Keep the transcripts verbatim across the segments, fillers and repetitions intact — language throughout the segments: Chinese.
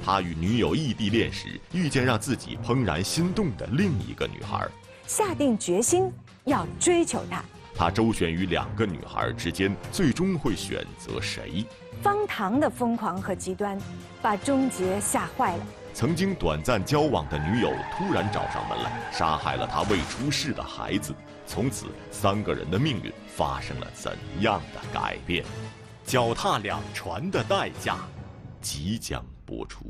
他与女友异地恋时，遇见让自己怦然心动的另一个女孩， 下定决心要追求她。 他周旋于两个女孩之间，最终会选择谁？ 方唐的疯狂和极端，把钟杰吓坏了。 曾经短暂交往的女友突然找上门来，杀害了他未出世的孩子。从此，三个人的命运发生了怎样的改变？脚踏两船的代价，即将播出。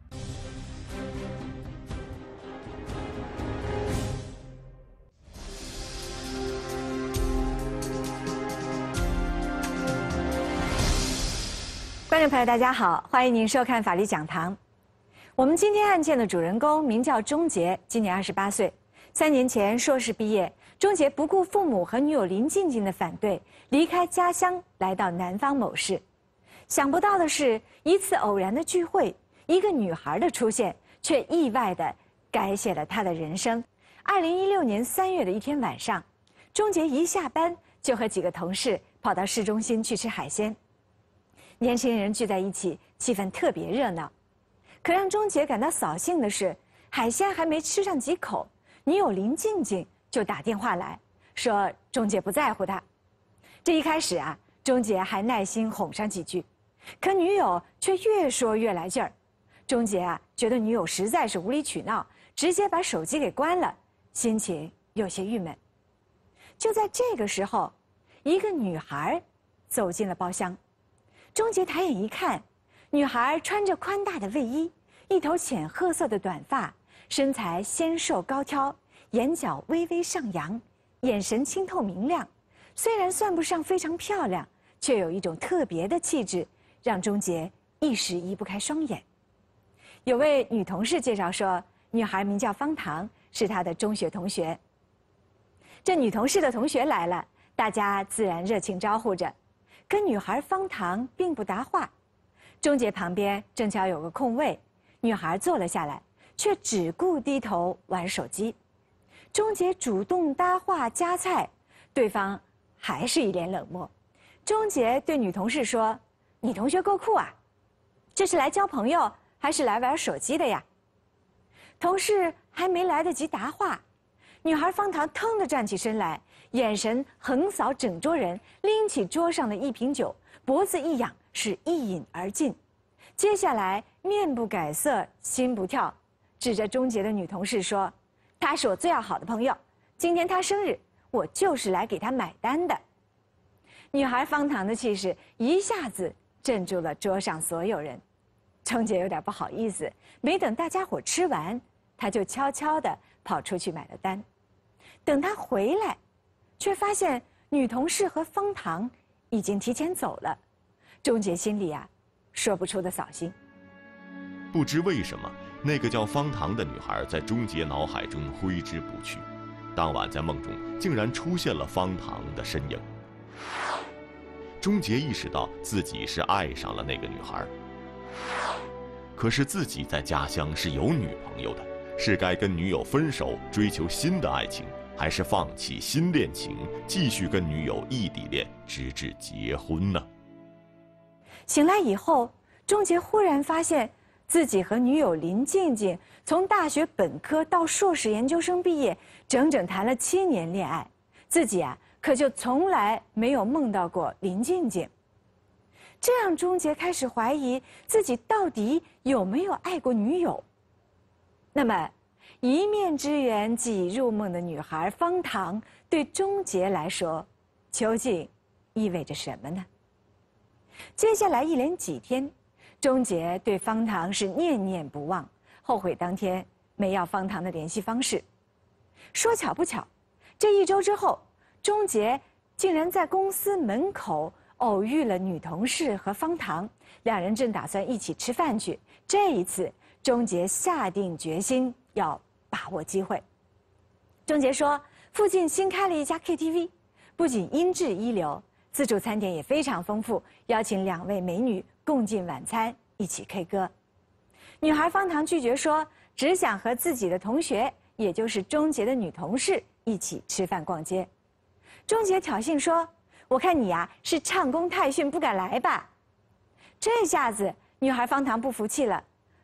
观众朋友，大家好，欢迎您收看法律讲堂。我们今天案件的主人公名叫钟杰，今年二十八岁。三年前硕士毕业，钟杰不顾父母和女友林静静的反对，离开家乡来到南方某市。想不到的是，一次偶然的聚会，一个女孩的出现，却意外地改写了他的人生。二零一六年三月的一天晚上，钟杰一下班就和几个同事跑到市中心去吃海鲜。年轻人聚在一起，气氛特别热闹。可让钟杰感到扫兴的是，海鲜还没吃上几口，女友林静静就打电话来说钟杰不在乎他。这一开始啊，钟杰还耐心哄上几句，可女友却越说越来劲儿。钟杰啊，觉得女友实在是无理取闹，直接把手机给关了，心情有些郁闷。就在这个时候，一个女孩走进了包厢。钟杰抬眼一看，女孩穿着宽大的卫衣，一头浅褐色的短发，身材纤瘦高挑，眼角微微上扬，眼神清透明亮。虽然算不上非常漂亮，却有一种特别的气质，让钟杰一时移不开双眼。有位女同事介绍说，女孩名叫方唐，是她的中学同学。这女同事的同学来了，大家自然热情招呼着。可女孩方唐并不答话。钟杰旁边正巧有个空位，女孩坐了下来，却只顾低头玩手机。钟杰主动搭话夹菜，对方还是一脸冷漠。钟杰对女同事说：“你同学够酷啊，这是来交朋友还是来玩手机的呀？”同事还没来得及答话，女孩方唐腾地站起身来，眼神横扫整桌人，拎起桌上的一瓶酒，脖子一仰，是一饮而尽。接下来面不改色心不跳，指着钟杰的女同事说：“她是我最要好的朋友，今天她生日，我就是来给她买单的。”女孩方唐的气势一下子镇住了桌上所有人。钟杰有点不好意思，没等大家伙吃完，他就悄悄地跑出去买了单。等他回来，却发现女同事和方唐已经提前走了。钟杰心里啊，说不出的扫兴。 不知为什么，那个叫方唐的女孩在钟杰脑海中挥之不去。当晚在梦中，竟然出现了方唐的身影。钟杰意识到自己是爱上了那个女孩，可是自己在家乡是有女朋友的，是该跟女友分手，追求新的爱情，还是放弃新恋情，继续跟女友异地恋，直至结婚呢？ 醒来以后，钟杰忽然发现自己和女友林静静从大学本科到硕士研究生毕业，整整谈了七年恋爱，自己啊可就从来没有梦到过林静静。这让钟杰开始怀疑自己到底有没有爱过女友。那么，一面之缘即入梦的女孩方唐，对钟杰来说，究竟意味着什么呢？接下来一连几天，钟杰对方唐是念念不忘，后悔当天没要方唐的联系方式。说巧不巧，这一周之后，钟杰竟然在公司门口偶遇了女同事和方唐，两人正打算一起吃饭去。这一次，钟杰下定决心要把握机会。钟杰说，附近新开了一家 K T V， 不仅音质一流，自助餐点也非常丰富，邀请两位美女共进晚餐，一起 K 歌。女孩方唐拒绝说，只想和自己的同学，也就是钟杰的女同事一起吃饭逛街。钟杰挑衅说，我看你呀是唱功太逊不敢来吧。这下子女孩方唐不服气了，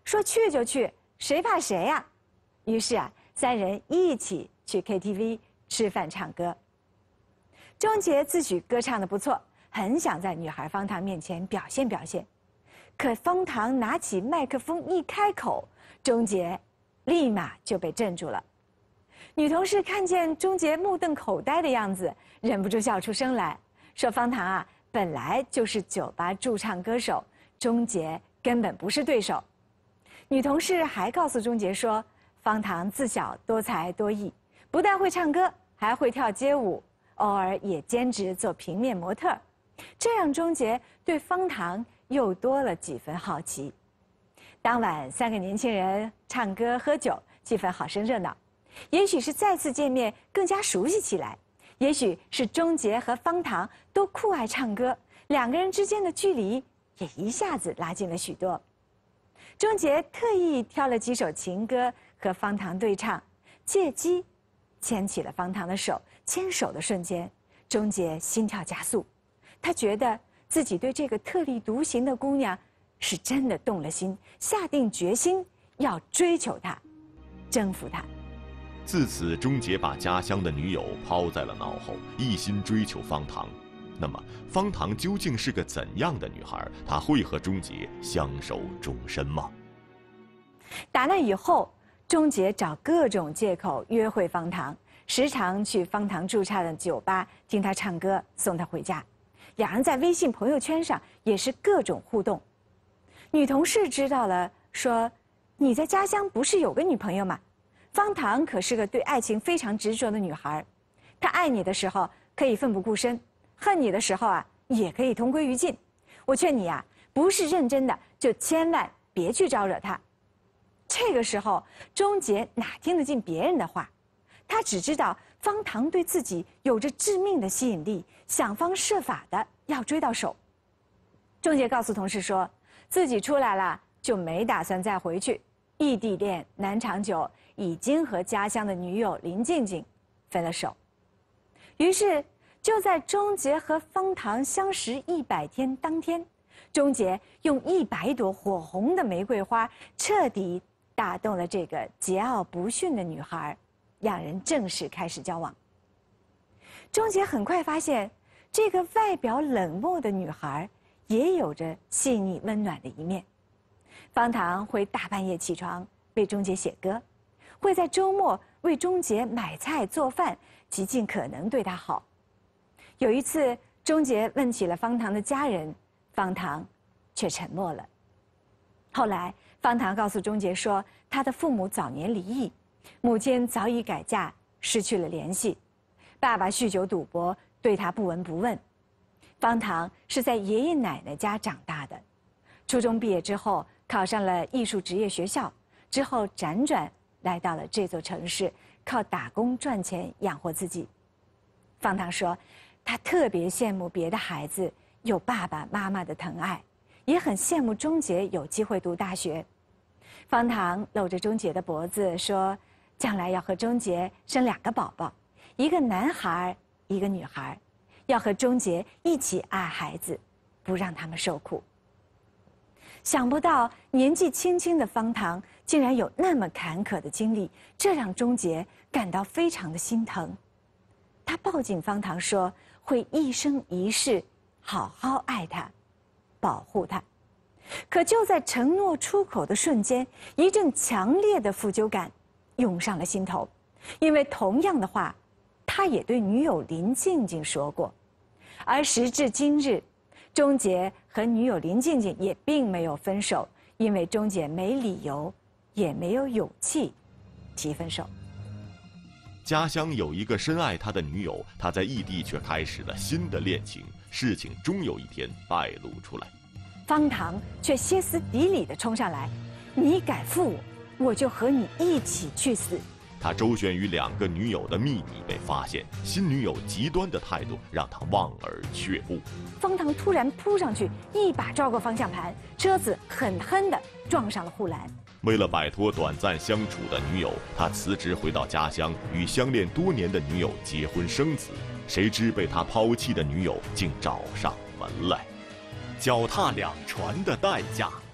说去就去，谁怕谁呀？于是啊，三人一起去 K T V 吃饭唱歌。钟杰自诩歌唱得不错，很想在女孩方糖面前表现表现。可方糖拿起麦克风一开口，钟杰立马就被镇住了。女同事看见钟杰目瞪口呆的样子，忍不住笑出声来，说方糖啊，本来就是酒吧驻唱歌手，钟杰根本不是对手。女同事还告诉钟杰说，方糖自小多才多艺，不但会唱歌，还会跳街舞，偶尔也兼职做平面模特，这让钟杰对方糖又多了几分好奇。当晚，三个年轻人唱歌喝酒，气氛好生热闹。也许是再次见面更加熟悉起来，也许是钟杰和方糖都酷爱唱歌，两个人之间的距离也一下子拉近了许多。钟杰特意挑了几首情歌和方糖对唱，借机牵起了方糖的手。牵手的瞬间，钟杰心跳加速，他觉得自己对这个特立独行的姑娘是真的动了心，下定决心要追求她，征服她。 自此，钟杰把家乡的女友抛在了脑后，一心追求方糖。那么，方糖究竟是个怎样的女孩？她会和钟杰相守终身吗？ 打那以后，钟杰找各种借口约会方糖，时常去方糖驻唱的酒吧听她唱歌，送她回家。两人在微信朋友圈上也是各种互动。女同事知道了，说：“你在家乡不是有个女朋友吗？方糖可是个对爱情非常执着的女孩，她爱你的时候可以奋不顾身，恨你的时候啊也可以同归于尽。我劝你啊，不是认真的就千万别去招惹她。”这个时候，钟杰哪听得进别人的话？他只知道方糖对自己有着致命的吸引力，想方设法的要追到手。钟杰告诉同事说，自己出来了就没打算再回去，异地恋难长久，已经和家乡的女友林静静分了手。于是，就在钟杰和方糖相识一百天当天，钟杰用一百朵火红的玫瑰花彻底打动了这个桀骜不驯的女孩，两人正式开始交往。钟杰很快发现，这个外表冷漠的女孩也有着细腻温暖的一面。方糖会大半夜起床为钟杰写歌，会在周末为钟杰买菜做饭，极尽可能对他好。有一次，钟杰问起了方糖的家人，方糖却沉默了。后来，方糖告诉钟杰说，他的父母早年离异，母亲早已改嫁，失去了联系，爸爸酗酒赌博，对他不闻不问。方糖是在爷爷奶奶家长大的，初中毕业之后考上了艺术职业学校，之后辗转来到了这座城市，靠打工赚钱养活自己。方糖说，他特别羡慕别的孩子有爸爸妈妈的疼爱，也很羡慕钟杰有机会读大学。方糖搂着钟杰的脖子说，将来要和钟杰生两个宝宝，一个男孩，一个女孩，要和钟杰一起爱孩子，不让他们受苦。想不到年纪轻轻的方糖竟然有那么坎坷的经历，这让钟杰感到非常的心疼。他抱紧方糖说，会一生一世好好爱她，保护她。可就在承诺出口的瞬间，一阵强烈的负疚感涌上了心头，因为同样的话，他也对女友林静静说过。而时至今日，钟杰和女友林静静也并没有分手，因为钟杰没理由，也没有勇气提分手。 家乡有一个深爱他的女友，他在异地却开始了新的恋情，事情终有一天败露出来。 方糖却歇斯底里地冲上来，你敢负我，我就和你一起去死。 他周旋于两个女友的秘密被发现，新女友极端的态度让他望而却步。 方糖突然扑上去，一把抓过方向盘，车子狠狠地撞上了护栏。 为了摆脱短暂相处的女友，他辞职回到家乡，与相恋多年的女友结婚生子。谁知被他抛弃的女友竟找上门来。 脚踏两船的代价，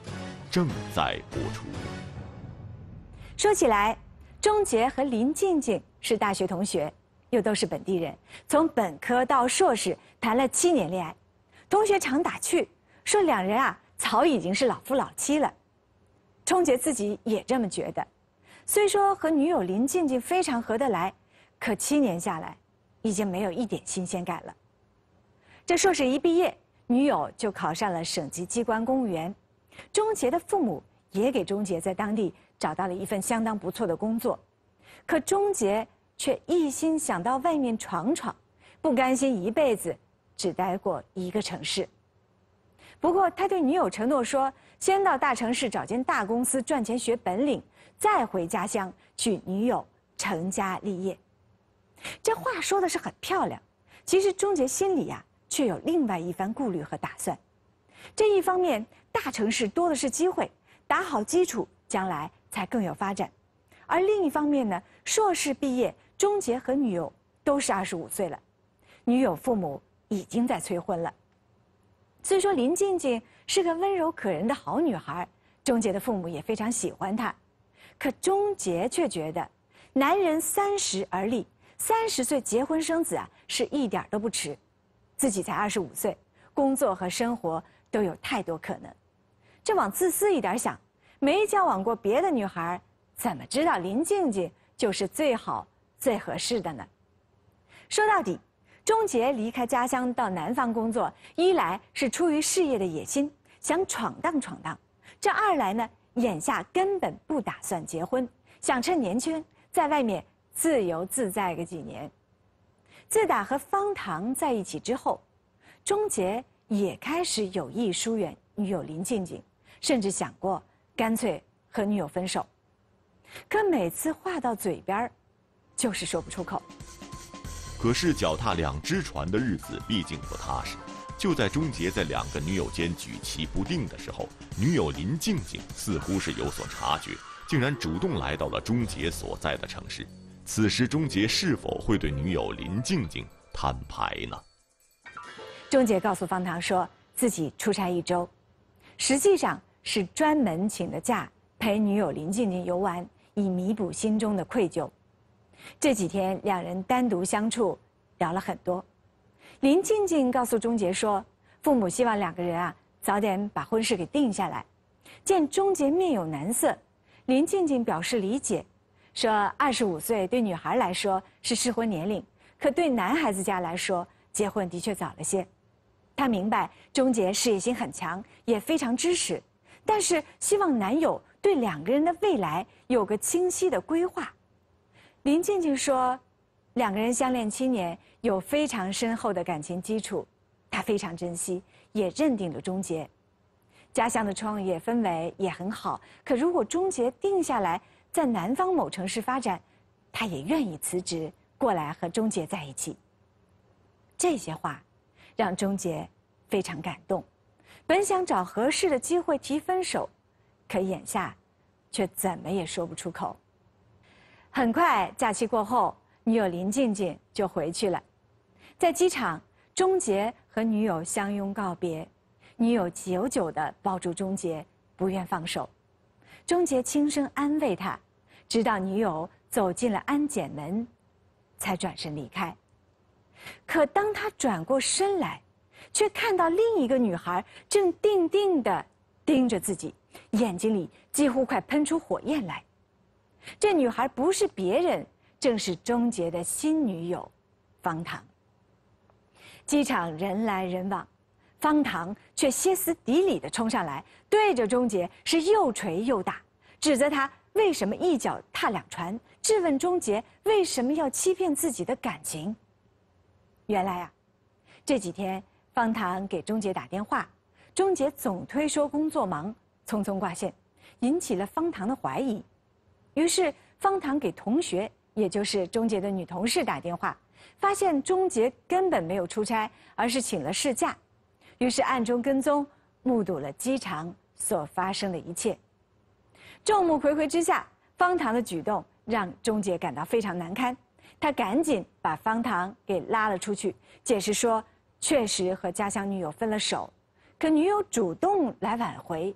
正在播出。 说起来，钟杰和林静静是大学同学，又都是本地人，从本科到硕士谈了七年恋爱。同学常打趣说，两人啊早已经是老夫老妻了。钟杰自己也这么觉得。虽说和女友林静静非常合得来，可七年下来，已经没有一点新鲜感了。这硕士一毕业，女友就考上了省级机关公务员。钟杰的父母也给钟杰在当地找到了一份相当不错的工作，可钟杰却一心想到外面闯闯，不甘心一辈子只待过一个城市。不过他对女友承诺说，先到大城市找间大公司赚钱学本领，再回家乡娶女友成家立业。这话说的是很漂亮，其实钟杰心里呀、啊、却有另外一番顾虑和打算。这一方面，大城市多的是机会，打好基础，将来才更有发展；而另一方面呢，硕士毕业，钟杰和女友都是二十五岁了，女友父母已经在催婚了。虽说林静静是个温柔可人的好女孩，钟杰的父母也非常喜欢她，可钟杰却觉得，男人三十而立，三十岁结婚生子啊，是一点都不迟。自己才二十五岁，工作和生活都有太多可能。这往自私一点想，没交往过别的女孩，怎么知道林静静就是最好、最合适的呢？说到底，钟杰离开家乡到南方工作，一来是出于事业的野心，想闯荡闯荡；这二来呢，眼下根本不打算结婚，想趁年轻在外面自由自在个几年。自打和方唐在一起之后，钟杰也开始有意疏远女友林静静，甚至想过干脆和女友分手。可每次话到嘴边，就是说不出口。 可是脚踏两只船的日子毕竟不踏实。就在钟杰在两个女友间举棋不定的时候，女友林静静似乎是有所察觉，竟然主动来到了钟杰所在的城市。此时钟杰是否会对女友林静静摊牌呢？ 钟杰告诉方唐说自己出差一周，实际上是专门请的假陪女友林静静游玩，以弥补心中的愧疚。这几天两人单独相处，聊了很多。林静静告诉钟杰说，父母希望两个人啊早点把婚事给定下来。见钟杰面有难色，林静静表示理解，说二十五岁对女孩来说是适婚年龄，可对男孩子家来说，结婚的确早了些。她明白钟杰事业心很强，也非常支持，但是希望男友对两个人的未来有个清晰的规划。林静静说，两个人相恋七年，有非常深厚的感情基础，她非常珍惜，也认定了钟杰。家乡的创业氛围也很好，可如果钟杰定下来在南方某城市发展，她也愿意辞职过来和钟杰在一起。这些话让钟杰非常感动，本想找合适的机会提分手，可眼下却怎么也说不出口。很快假期过后，女友林静静就回去了。在机场，钟杰和女友相拥告别，女友久久地抱住钟杰，不愿放手。钟杰轻声安慰她，直到女友走进了安检门，才转身离开。可当他转过身来，却看到另一个女孩正定定地盯着自己，眼睛里几乎快喷出火焰来。这女孩不是别人，正是钟杰的新女友方唐。机场人来人往，方唐却歇斯底里地冲上来，对着钟杰是又捶又打，指责他为什么一脚踏两船，质问钟杰为什么要欺骗自己的感情。原来啊，这几天方唐给钟杰打电话，钟杰总推说工作忙，匆匆挂线，引起了方唐的怀疑。于是方唐给同学，也就是钟杰的女同事打电话，发现钟杰根本没有出差，而是请了事假。于是暗中跟踪，目睹了机场所发生的一切。众目睽睽之下，方唐的举动让钟杰感到非常难堪，他赶紧把方唐给拉了出去，解释说确实和家乡女友分了手，可女友主动来挽回，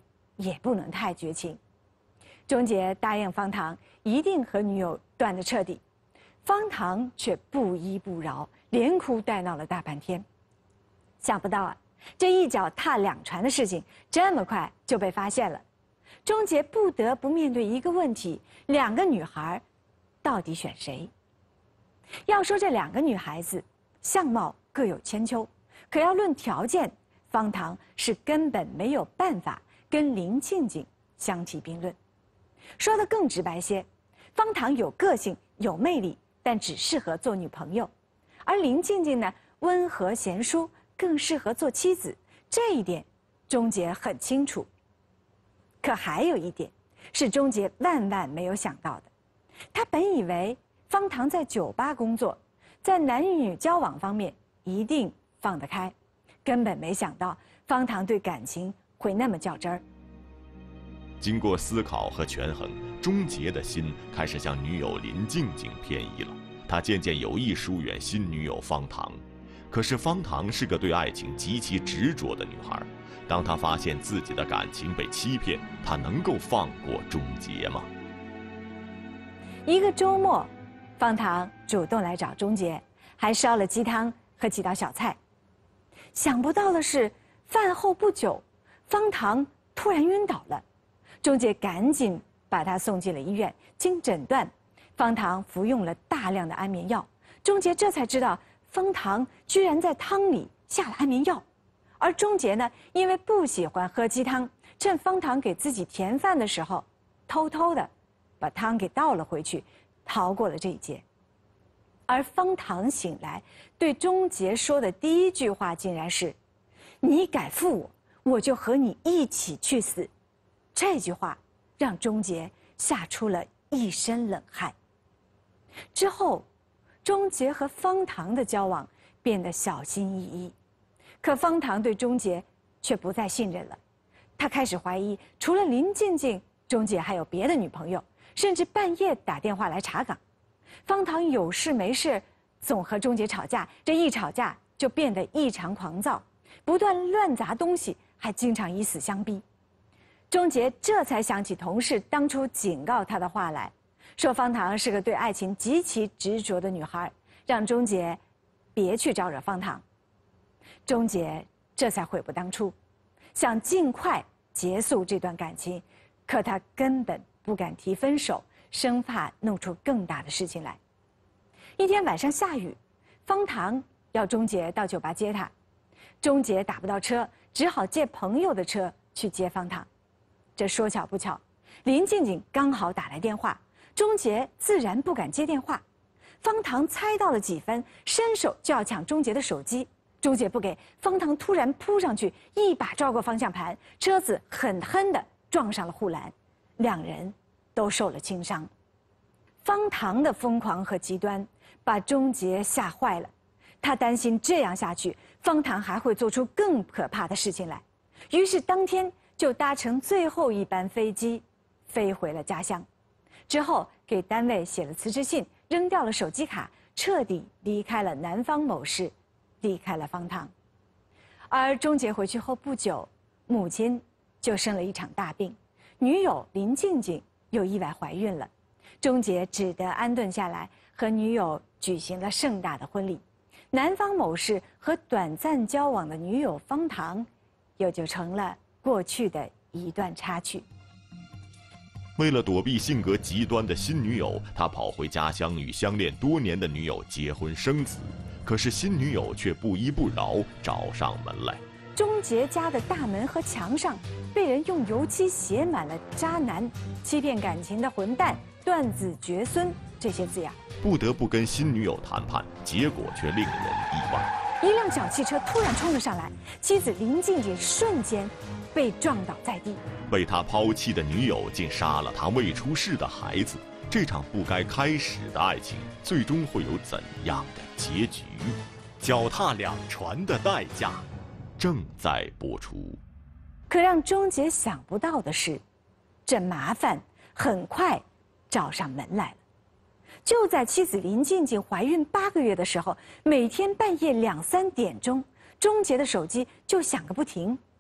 也不能太绝情。钟杰答应方唐一定和女友断得彻底，方唐却不依不饶，连哭带闹了大半天。想不到啊，这一脚踏两船的事情这么快就被发现了。钟杰不得不面对一个问题：两个女孩到底选谁？要说这两个女孩子相貌各有千秋，可要论条件，方唐是根本没有办法跟林静静相提并论。说得更直白些，方唐有个性有魅力，但只适合做女朋友；而林静静呢，温和贤淑，更适合做妻子。这一点钟杰很清楚。可还有一点是钟杰万万没有想到的，他本以为方唐在酒吧工作，在男女交往方面一定放得开，根本没想到方唐对感情会那么较真儿。 经过思考和权衡，钟杰的心开始向女友林静静偏移了。他渐渐有意疏远新女友方唐。可是方唐是个对爱情极其执着的女孩，当她发现自己的感情被欺骗，她能够放过钟杰吗？ 一个周末，方唐主动来找钟杰，还烧了鸡汤和几道小菜。想不到的是，饭后不久，方唐突然晕倒了。钟杰赶紧把她送进了医院。经诊断，方唐服用了大量的安眠药。钟杰这才知道，方唐居然在汤里下了安眠药。而钟杰呢，因为不喜欢喝鸡汤，趁方唐给自己填饭的时候，偷偷的把汤给倒了回去，逃过了这一劫。而方唐醒来，对钟杰说的第一句话竟然是：“你敢负我，我就和你一起去死。”这句话让钟杰吓出了一身冷汗。之后，钟杰和方唐的交往变得小心翼翼，可方唐对钟杰却不再信任了。他开始怀疑，除了林静静，钟杰还有别的女朋友，甚至半夜打电话来查岗。方唐有事没事总和钟杰吵架，这一吵架就变得异常狂躁，不断乱砸东西，还经常以死相逼。钟杰这才想起同事当初警告他的话来，说方唐是个对爱情极其执着的女孩，让钟杰别去招惹方唐。钟杰这才悔不当初，想尽快结束这段感情，可他根本不敢提分手，生怕弄出更大的事情来。一天晚上下雨，方唐要钟杰到酒吧接他，钟杰打不到车，只好借朋友的车去接方唐。这说巧不巧，林静静刚好打来电话，钟杰自然不敢接电话。方唐猜到了几分，伸手就要抢钟杰的手机，钟杰不给，方唐突然扑上去，一把抓过方向盘，车子狠狠地撞上了护栏，两人都受了轻伤。方唐的疯狂和极端把钟杰吓坏了，他担心这样下去，方唐还会做出更可怕的事情来，于是当天就搭乘最后一班飞机，飞回了家乡。之后给单位写了辞职信，扔掉了手机卡，彻底离开了南方某市，离开了方唐。而钟杰回去后不久，母亲就生了一场大病，女友林静静又意外怀孕了。钟杰只得安顿下来，和女友举行了盛大的婚礼。南方某市和短暂交往的女友方唐，又就成了过去的一段插曲。 为了躲避性格极端的新女友，他跑回家乡与相恋多年的女友结婚生子。可是新女友却不依不饶，找上门来。 钟杰家的大门和墙上被人用油漆写满了“渣男”“欺骗感情的混蛋”“断子绝孙”这些字样。 不得不跟新女友谈判，结果却令人意外。 一辆小汽车突然冲了上来，妻子林静静瞬间被撞倒在地。 被他抛弃的女友竟杀了他未出世的孩子，这场不该开始的爱情，最终会有怎样的结局？脚踏两船的代价，正在播出。 可让钟杰想不到的是，这麻烦很快找上门来了。就在妻子林静静怀孕八个月的时候，每天半夜两三点钟，钟杰的手机就响个不停。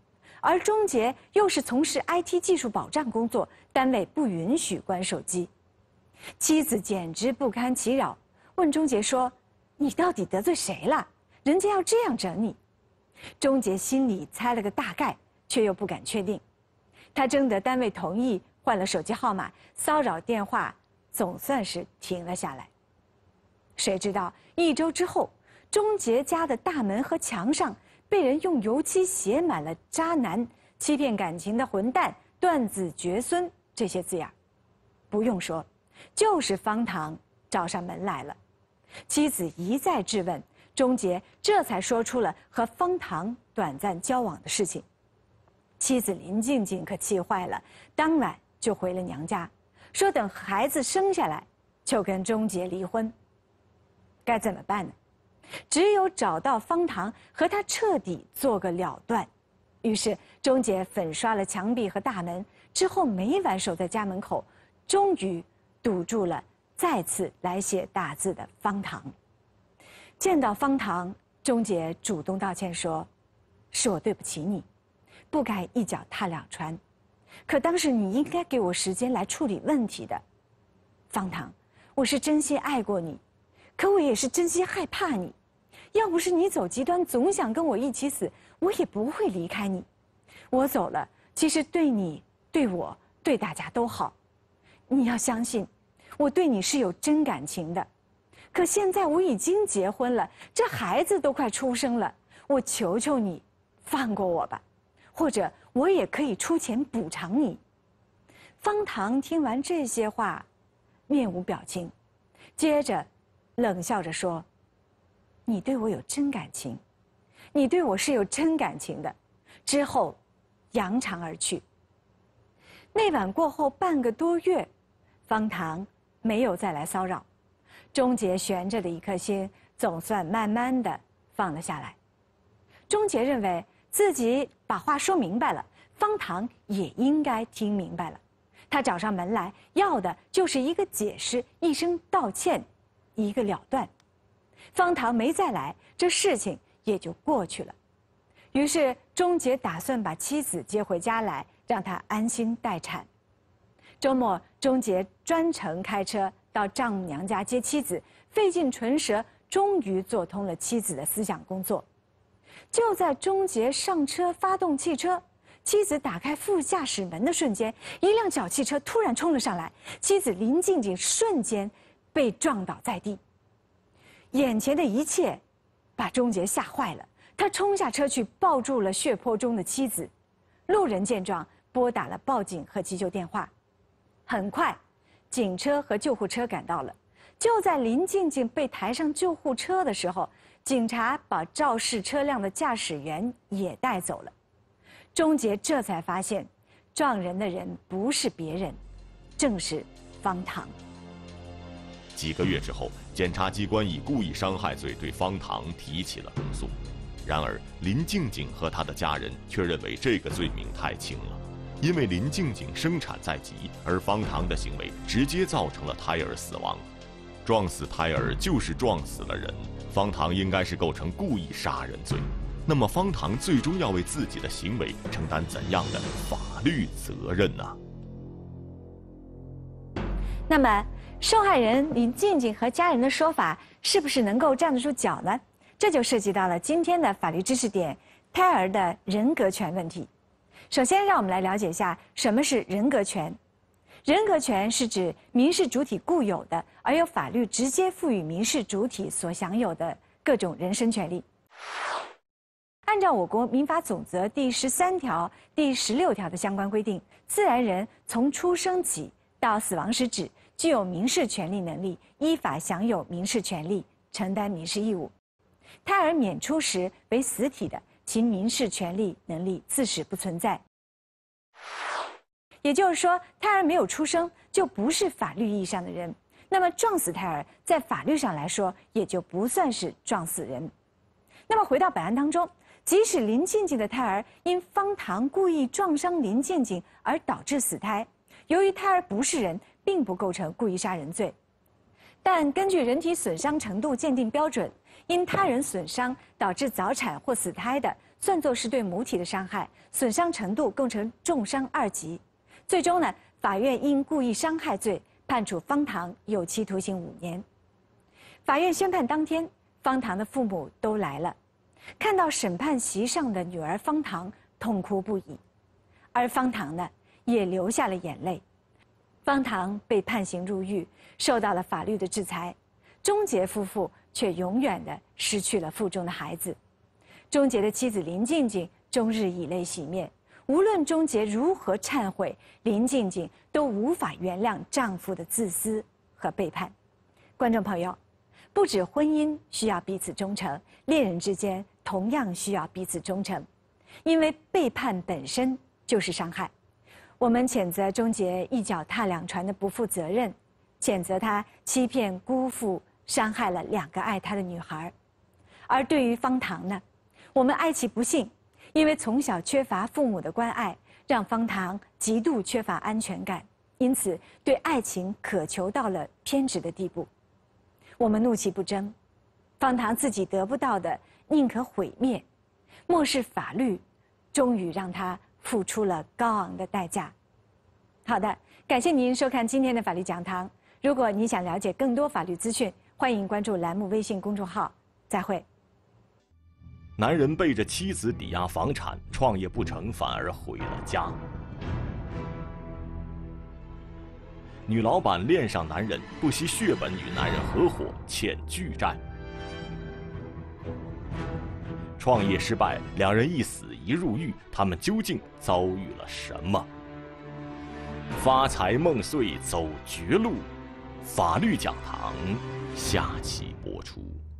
而钟杰又是从事 I T 技术保障工作，单位不允许关手机。妻子简直不堪其扰，问钟杰说：“你到底得罪谁了？人家要这样整你。”钟杰心里猜了个大概，却又不敢确定。他征得单位同意，换了手机号码，骚扰电话总算是停了下来。谁知道一周之后，钟杰家的大门和墙上被人用油漆写满了“渣男、欺骗感情的混蛋、断子绝孙”这些字眼。不用说，就是方唐找上门来了。妻子一再质问，钟杰这才说出了和方唐短暂交往的事情。妻子林静静可气坏了，当晚就回了娘家，说等孩子生下来就跟钟杰离婚。该怎么办呢？只有找到方唐，和他彻底做个了断。于是钟杰粉刷了墙壁和大门，之后每晚守在家门口，终于堵住了再次来写大字的方唐。见到方唐，钟杰主动道歉说：“是我对不起你，不该一脚踏两船，可当时你应该给我时间来处理问题的。方唐，我是真心爱过你，可我也是真心害怕你。要不是你走极端，总想跟我一起死，我也不会离开你。我走了，其实对你、对我、对大家都好。你要相信，我对你是有真感情的。可现在我已经结婚了，这孩子都快出生了，我求求你，放过我吧，或者我也可以出钱补偿你。”方唐听完这些话，面无表情，接着冷笑着说：“你对我有真感情，你对我是有真感情的。”之后扬长而去。那晚过后半个多月，方唐没有再来骚扰，钟杰悬着的一颗心总算慢慢的放了下来。钟杰认为自己把话说明白了，方唐也应该听明白了。他找上门来，要的就是一个解释，一声道歉，一个了断。方唐没再来，这事情也就过去了。于是钟杰打算把妻子接回家来，让她安心待产。周末，钟杰专程开车到丈母娘家接妻子，费尽唇舌，终于做通了妻子的思想工作。就在钟杰上车发动汽车，妻子打开副驾驶门的瞬间，一辆小汽车突然冲了上来，妻子林静静瞬间被撞倒在地。眼前的一切把钟杰吓坏了，他冲下车去抱住了血泊中的妻子。路人见状，拨打了报警和急救电话。很快，警车和救护车赶到了。就在林静静被抬上救护车的时候，警察把肇事车辆的驾驶员也带走了。钟杰这才发现，撞人的人不是别人，正是方唐。 几个月之后，检察机关以故意伤害罪对方唐提起了公诉。然而，林静静和她的家人却认为这个罪名太轻了，因为林静静生产在即，而方唐的行为直接造成了胎儿死亡。撞死胎儿就是撞死了人，方唐应该是构成故意杀人罪。那么，方唐最终要为自己的行为承担怎样的法律责任呢？ 那么，受害人林静静和家人的说法是不是能够站得住脚呢？这就涉及到了今天的法律知识点——胎儿的人格权问题。首先，让我们来了解一下什么是人格权。人格权是指民事主体固有的，而由法律直接赋予民事主体所享有的各种人身权利。按照我国民法总则第十三条、第十六条的相关规定，自然人从出生起到死亡时止，具有民事权利能力，依法享有民事权利，承担民事义务。胎儿免出时为死体的，其民事权利能力自始不存在。也就是说，胎儿没有出生就不是法律意义上的人，那么撞死胎儿在法律上来说也就不算是撞死人。那么回到本案当中，即使林静静的胎儿因方唐故意撞伤林静静而导致死胎，由于胎儿不是人，并不构成故意杀人罪。但根据人体损伤程度鉴定标准，因他人损伤导致早产或死胎的， 算作是对母体的伤害，损伤程度构成重伤二级。最终呢，法院因故意伤害罪判处方唐有期徒刑五年。法院宣判当天，方唐的父母都来了，看到审判席上的女儿方唐，痛哭不已，而方唐呢，也流下了眼泪。方唐被判刑入狱，受到了法律的制裁，钟杰夫妇却永远的失去了腹中的孩子。钟杰的妻子林静静终日以泪洗面，无论钟杰如何忏悔，林静静都无法原谅丈夫的自私和背叛。观众朋友，不止婚姻需要彼此忠诚，恋人之间同样需要彼此忠诚，因为背叛本身就是伤害。我们谴责钟杰一脚踏两船的不负责任，谴责他欺骗、辜负、伤害了两个爱他的女孩。而对于方唐呢，我们哀其不幸，因为从小缺乏父母的关爱，让方唐极度缺乏安全感，因此对爱情渴求到了偏执的地步。我们怒其不争，方唐自己得不到的宁可毁灭，漠视法律，终于让他付出了高昂的代价。好的，感谢您收看今天的法律讲堂。如果你想了解更多法律资讯，欢迎关注栏目微信公众号。再会。 男人背着妻子抵押房产，创业不成，反而毁了家。女老板恋上男人，不惜血本与男人合伙，欠巨债。创业失败，两人一死一入狱，他们究竟遭遇了什么？发财梦碎走绝路，法律讲堂下期播出。